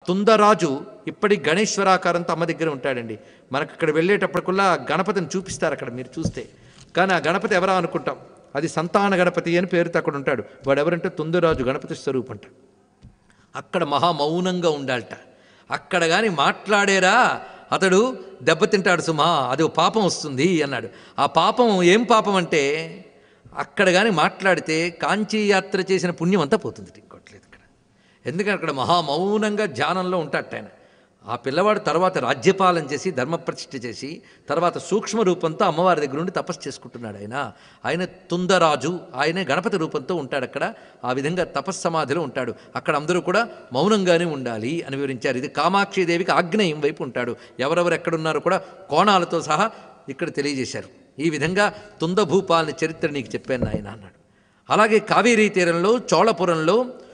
తుందరాజు ఇప్పటి గణేశ్వరాకారంతో అమ్మ దగ్గర ఉంటాడండి. మనకు అక్కడ వెళ్ళేటప్పటికల్లా గణపతిని చూపిస్తారు అక్కడ మీరు చూస్తే. కానీ ఆ గణపతి ఎవరా అనుకుంటాం, అది సంతాన గణపతి అని పేరుతో అక్కడ ఉంటాడు. వాడు ఎవరంటే తుందరాజు, గణపతి స్వరూపం అంట. అక్కడ మహా మౌనంగా ఉండాలట. అక్కడ కానీ మాట్లాడేరా అతడు దెబ్బతింటాడు సుమా, అది పాపం వస్తుంది అన్నాడు. ఆ పాపం ఏం పాపం అంటే, అక్కడ కానీ మాట్లాడితే కాంచీ యాత్ర చేసిన పుణ్యం అంతా పోతుంది, ఇంకోట్లేదు ఇక్కడ. ఎందుకంటే అక్కడ మహామౌనంగా ధ్యానంలో ఉంటాడట ఆయన. ఆ పిల్లవాడు తర్వాత రాజ్యపాలన చేసి ధర్మప్రతిష్ఠ చేసి తర్వాత సూక్ష్మ రూపంతో అమ్మవారి దగ్గర నుండి తపస్సు చేసుకుంటున్నాడు ఆయన తుందరాజు. ఆయనే గణపతి రూపంతో ఉంటాడు అక్కడ. ఆ విధంగా తపస్సమాధిలో ఉంటాడు. అక్కడ అందరూ కూడా మౌనంగానే ఉండాలి అని వివరించారు. ఇది కామాక్షిదేవికి ఆగ్నేయం వైపు ఉంటాడు. ఎవరెవరు ఎక్కడున్నారో కూడా కోణాలతో సహా ఇక్కడ తెలియజేశారు. ఈ విధంగా తుందభూపాలని చరిత్ర నీకు చెప్పాను నాయన అన్నాడు. అలాగే కావేరీ తీరంలో చోళపురంలో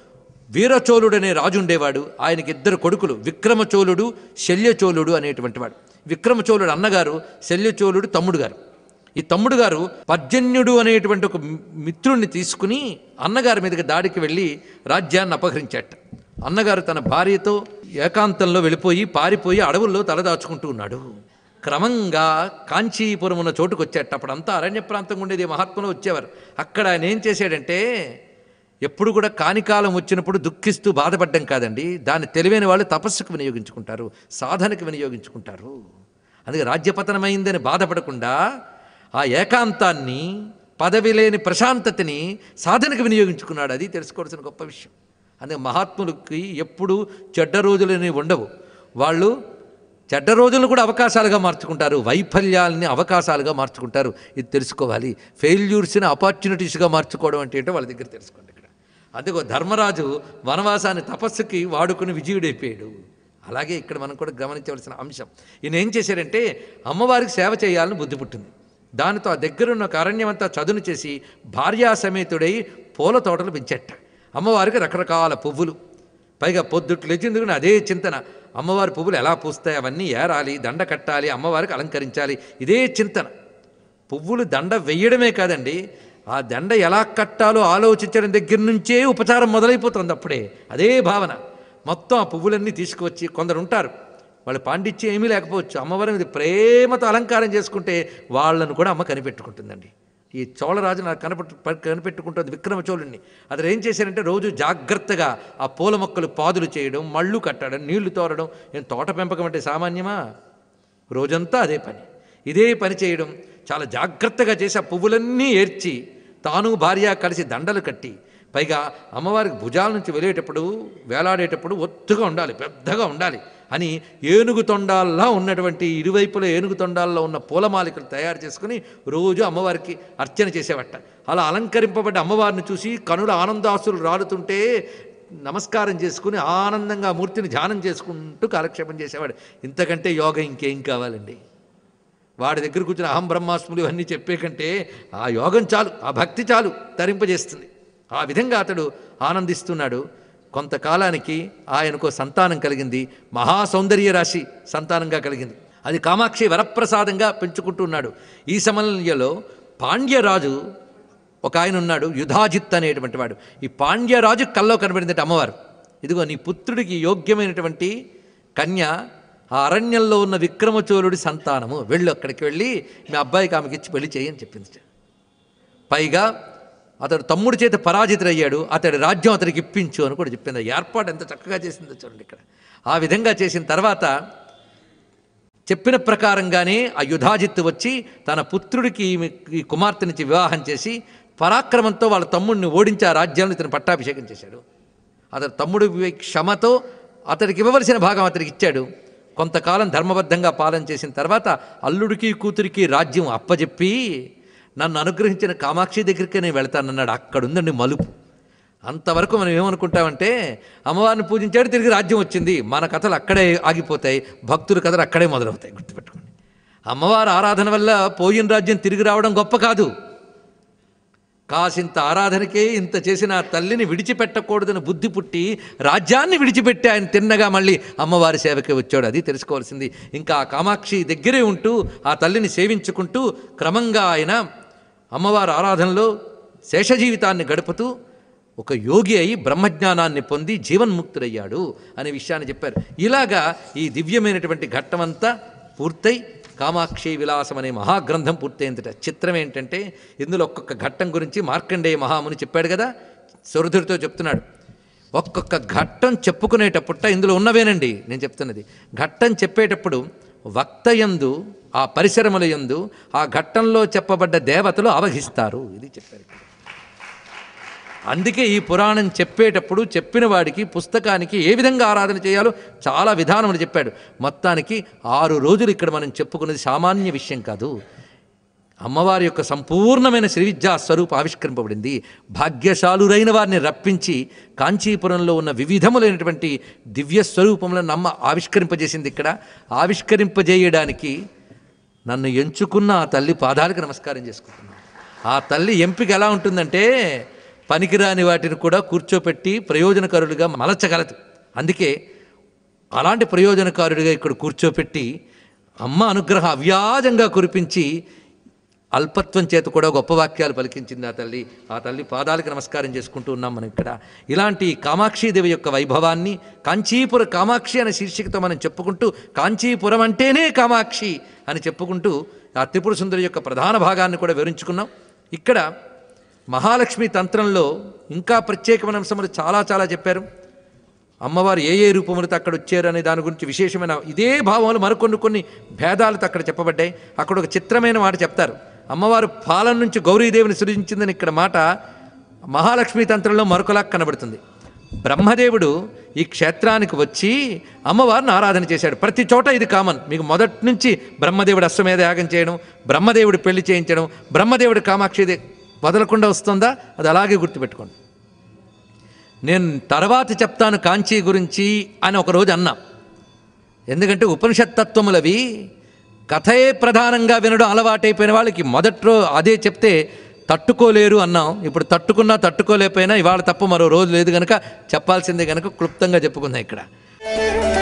వీరచోళుడు అనే రాజు ఉండేవాడు. ఆయనకి 2 కొడుకులు, విక్రమచోళుడు, శల్యచోళుడు అనేటువంటి వాడు. విక్రమచోళుడు అన్నగారు, శల్యచోళుడు తమ్ముడు గారు. ఈ తమ్ముడు గారు పర్జన్యుడు అనేటువంటి ఒక మిత్రుణ్ణి తీసుకుని అన్నగారి మీదకి దాడికి వెళ్ళి రాజ్యాన్ని అపహరించాట. అన్నగారు తన భార్యతో ఏకాంతంలో వెళ్ళిపోయి పారిపోయి అడవుల్లో తలదాచుకుంటూ ఉన్నాడు. క్రమంగా కాంచీపురం ఉన్న చోటుకు వచ్చేట. అప్పుడంతా అరణ్య ప్రాంతంగా ఉండేది, మహాత్ములు వచ్చేవారు. అక్కడ ఆయన ఏం చేశాడంటే, ఎప్పుడు కూడా కానికాలం వచ్చినప్పుడు దుఃఖిస్తూ బాధపడ్డం కాదండి, దాన్ని తెలివైన వాళ్ళు తపస్సుకు వినియోగించుకుంటారు, సాధనకు వినియోగించుకుంటారు. అందుకే రాజ్యపతనమైందని బాధపడకుండా ఆ ఏకాంతాన్ని, పదవి లేని ప్రశాంతతని సాధనకు వినియోగించుకున్నాడు. అది తెలుసుకోవాల్సిన గొప్ప విషయం. అందుకే మహాత్ములకి ఎప్పుడు చెడ్డ రోజులని ఉండవు. వాళ్ళు చెడ్డ రోజులను కూడా అవకాశాలుగా మార్చుకుంటారు, వైఫల్యాలని అవకాశాలుగా మార్చుకుంటారు. ఇది తెలుసుకోవాలి. ఫెయిల్యూర్స్ని ఆపర్చునిటీస్గా మార్చుకోవడం అంటే ఏంటో వాళ్ళ దగ్గర తెలుసుకోండి ఇక్కడ. అందుకో ధర్మరాజు వనవాసాన్ని తపస్సుకి వాడుకుని విజయుడైపోయాడు. అలాగే ఇక్కడ మనం కూడా గమనించవలసిన అంశం, ఈయన ఏం చేశారంటే అమ్మవారికి సేవ చేయాలని బుద్ధి పుట్టింది. దానితో ఆ దగ్గరున్న ఒక అరణ్యం అంతా చదును చేసి భార్యాసమేతుడై పూల తోటలు పెంచెట్ట. అమ్మవారికి రకరకాల పువ్వులు, పైగా పొద్దుట్లు లేచిందుకుని అదే చింతన, అమ్మవారి పువ్వులు ఎలా పూస్తాయి, అవన్నీ ఏరాలి, దండ కట్టాలి, అమ్మవారికి అలంకరించాలి, ఇదే చింతన. పువ్వులు దండ వెయ్యడమే కాదండి, ఆ దండ ఎలా కట్టాలో ఆలోచించడం దగ్గర నుంచే ఉపచారం మొదలైపోతుంది. అప్పుడే అదే భావన. మొత్తం ఆ పువ్వులన్నీ తీసుకువచ్చి, కొందరు ఉంటారు వాళ్ళు పాండిత్యం ఏమీ లేకపోవచ్చు, అమ్మవారి మీద ప్రేమతో అలంకారం చేసుకుంటే వాళ్ళను కూడా అమ్మ కనిపెట్టుకుంటుందండి. ఈ చోళరాజు నాకు కనిపెట్టుకుంటుంది విక్రమచోళుడిని. అతను ఏం చేశారంటే రోజు జాగ్రత్తగా ఆ పూల మొక్కలు పాదులు చేయడం, మళ్ళు కట్టడం, నీళ్లు తోరడం. ఏం తోట పెంపకం అంటే సామాన్యమా? రోజంతా అదే పని, ఇదే పని చేయడం. చాలా జాగ్రత్తగా చేసి ఆ పువ్వులన్నీ ఏర్చి తాను భార్య కలిసి దండలు కట్టి, పైగా అమ్మవారికి భుజాల నుంచి వేలాడేటప్పుడు ఒత్తుగా ఉండాలి, పెద్దగా ఉండాలి అని ఏనుగు తొండాల్లా ఉన్నటువంటి ఇరువైపులో ఏనుగు తొండాల్లో ఉన్న పూలమాలికలు తయారు చేసుకుని రోజు అమ్మవారికి అర్చన చేసేవట. అలా అలంకరింపబడ్డ అమ్మవారిని చూసి కనుల ఆనందాసులు రాలుతుంటే నమస్కారం చేసుకుని ఆనందంగా మూర్తిని ధ్యానం చేసుకుంటూ కాలక్షేపం చేసేవాడు. ఇంతకంటే యోగం ఇంకేం కావాలండి? వాడి దగ్గర కూర్చుని అహం బ్రహ్మాస్ములు ఇవన్నీ చెప్పే కంటే ఆ యోగం చాలు, ఆ భక్తి చాలు, తరింపజేస్తుంది. ఆ విధంగా అతడు ఆనందిస్తున్నాడు. కొంతకాలానికి ఆయనకు సంతానం కలిగింది. మహాసౌందర్య రాశి సంతానంగా కలిగింది. అది కామాక్షి వరప్రసాదంగా పెంచుకుంటున్నాడు. ఈ సమయంలో పాండ్యరాజు ఒక ఆయన ఉన్నాడు, యుధాజిత్ అనేటువంటి వాడు. ఈ పాండ్యరాజు కల్లో కనబడిందట అమ్మవారు, ఇదిగో నీ పుత్రుడికి యోగ్యమైనటువంటి కన్య ఆ అరణ్యంలో ఉన్న విక్రమచోళుడి సంతానము, వెళ్ళు అక్కడికి వెళ్ళి మీ అబ్బాయికి ఆమెకి ఇచ్చి పెళ్లి చేయని చెప్పింది. పైగా అతడు తమ్ముడి చేత పరాజితుడయ్యాడు, అతడి రాజ్యం అతడికి ఇప్పించు అని కూడా చెప్పింది. ఏర్పాటు ఎంత చక్కగా చేసిందో చూడండి ఇక్కడ. ఆ విధంగా చేసిన తర్వాత చెప్పిన ప్రకారంగానే ఆ యుధాజిత్తు వచ్చి తన పుత్రుడికి ఈ కుమార్తెనిచ్చి వివాహం చేసి పరాక్రమంతో వాళ్ళ తమ్ముడిని ఓడించి ఆ రాజ్యాన్ని ఇతను పట్టాభిషేకం చేశాడు. అతడు తమ్ముడి క్షమతో అతడికి ఇవ్వవలసిన భాగం అతడికి ఇచ్చాడు. కొంతకాలం ధర్మబద్ధంగా పాలన చేసిన తర్వాత అల్లుడికి కూతురికి రాజ్యం అప్పజెప్పి నన్ను అనుగ్రహించిన కామాక్షి దగ్గరికి నేను వెళ్తానన్నాడు. అక్కడుందండి మలుపు. అంతవరకు మనం ఏమనుకుంటామంటే అమ్మవారిని పూజించాడు, తిరిగి రాజ్యం వచ్చింది. మన కథలు అక్కడే ఆగిపోతాయి, భక్తుల కథలు అక్కడే మొదలవుతాయి. గుర్తుపెట్టుకోండి, అమ్మవారి ఆరాధన వల్ల పోయిన రాజ్యం తిరిగి రావడం గొప్ప కాదు. కాసింత ఆరాధనకే ఇంత చేసిన ఆ తల్లిని విడిచిపెట్టకూడదని బుద్ధి పుట్టి రాజ్యాన్ని విడిచిపెట్టి ఆయన తిన్నగా మళ్ళీ అమ్మవారి సేవకే వచ్చాడు. అది తెలుసుకోవాల్సింది. ఇంకా ఆ కామాక్షి దగ్గరే ఉంటూ ఆ తల్లిని సేవించుకుంటూ క్రమంగా ఆయన అమ్మవారి ఆరాధనలో శేష జీవితాన్ని గడుపుతూ ఒక యోగి అయి బ్రహ్మజ్ఞానాన్ని పొంది జీవన్ముక్తుడయ్యాడు అనే విషయాన్ని చెప్పారు. ఇలాగా ఈ దివ్యమైనటువంటి ఘట్టమంతా పూర్తయి కామాక్షి విలాసం అనే మహాగ్రంథం పూర్తయిందట. చిత్రం ఏంటంటే ఇందులో ఒక్కొక్క ఘట్టం గురించి మార్కండేయ మహాముని చెప్పాడు కదా, సురధుడితో చెప్తున్నాడు. ఒక్కొక్క ఘట్టం చెప్పుకునేటప్పుట ఇందులో ఉన్నవేనండి నేను చెప్తున్నది. ఘట్టం చెప్పేటప్పుడు వక్తయందు ఆ పరిసరముల యందు ఆ ఘట్టంలో చెప్పబడ్డ దేవతలు అవహిస్తారు. ఇది చెప్పారు. అందుకే ఈ పురాణం చెప్పేటప్పుడు చెప్పిన వాడికి పుస్తకానికి ఏ విధంగా ఆరాధన చేయాలో చాలా విధానములు చెప్పాడు. మొత్తానికి 6 రోజులు ఇక్కడ మనం చెప్పుకున్నది సామాన్య విషయం కాదు. అమ్మవారి యొక్క సంపూర్ణమైన శ్రీ విద్యా స్వరూపం ఆవిష్కరింపబడింది. భాగ్యశాలురైన వారిని రప్పించి కాంచీపురంలో ఉన్న వివిధములైనటువంటి దివ్య స్వరూపములను అమ్మ ఆవిష్కరింపజేసింది. ఇక్కడ ఆవిష్కరింపజేయడానికి నన్ను ఎంచుకున్న ఆ తల్లి పాదాలకు నమస్కారం చేసుకుంటున్నాను. ఆ తల్లి ఎంపిక ఎలా ఉంటుందంటే పనికిరాని వాటిని కూడా కూర్చోపెట్టి ప్రయోజనకారులుగా మలచగలదు. అందుకే అలాంటి ప్రయోజనకారుడిగా ఇక్కడ కూర్చోపెట్టి అమ్మ అనుగ్రహం అవ్యాజంగా కురిపించి అల్పత్వం చేత కూడా గొప్ప వాక్యాలు పలికించింది ఆ తల్లి పాదాలకు నమస్కారం చేసుకుంటూ ఉన్నాం మనం ఇక్కడ. ఇలాంటి కామాక్షీదేవి యొక్క వైభవాన్ని కాంచీపుర కామాక్షి అనే శీర్షికతో మనం చెప్పుకుంటూ కాంచీపురం అంటేనే కామాక్షి అని చెప్పుకుంటూ ఆ త్రిపుర సుందరి యొక్క ప్రధాన భాగాన్ని కూడా వివరించుకున్నాం. ఇక్కడ మహాలక్ష్మి తంత్రంలో ఇంకా ప్రత్యేకమైన అంశములు చాలా చాలా చెప్పారు. అమ్మవారు ఏ రూపములతో అక్కడ వచ్చారు అనే దాని గురించి విశేషమైన ఇదే భావములు మరికొన్ని భేదాలతో అక్కడ చెప్పబడ్డాయి. అక్కడ ఒక చిత్రమైన మాట చెప్తారు. అమ్మవారు పాలన నుంచి గౌరీదేవిని సృజించిందని ఇక్కడ మాట మహాలక్ష్మి తంత్రంలో మరొకలా కనబడుతుంది. బ్రహ్మదేవుడు ఈ క్షేత్రానికి వచ్చి అమ్మవారిని ఆరాధన చేశాడు. ప్రతి చోట ఇది కామన్. మీకు మొదటి నుంచి బ్రహ్మదేవుడు అశ్వమేధ యాగం చేయడం, బ్రహ్మదేవుడు పెళ్లి చేయించడం, బ్రహ్మదేవుడు కామాక్షిదే వదలకుండా వస్తుందా, అది అలాగే గుర్తుపెట్టుకోండి. నేను తర్వాత చెప్తాను కాంచీ గురించి అని ఒకరోజు అన్నా. ఎందుకంటే ఉపనిషత్తత్వములవి కథయే ప్రధానంగా వినడం అలవాటైపోయిన వాళ్ళకి మొదట్లో అదే చెప్తే తట్టుకోలేరు అన్నాం. ఇప్పుడు తట్టుకున్నా తట్టుకోలేకపోయినా ఇవాళ తప్ప మరో రోజు లేదు కనుక చెప్పాల్సిందే కనుక క్లుప్తంగా చెప్పుకుందాం ఇక్కడ.